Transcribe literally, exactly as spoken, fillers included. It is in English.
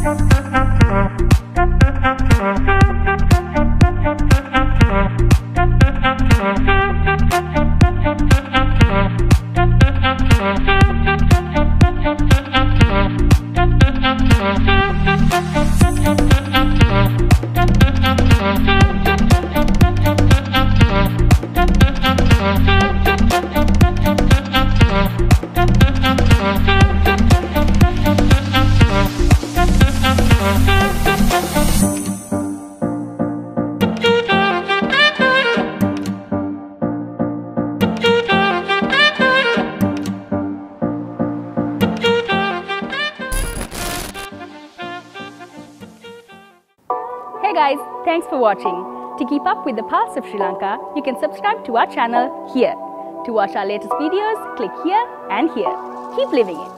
Hey guys, thanks for watching. To keep up with the pulse of Sri Lanka, you can subscribe to our channel here. To watch our latest videos, click here and here. Keep living it.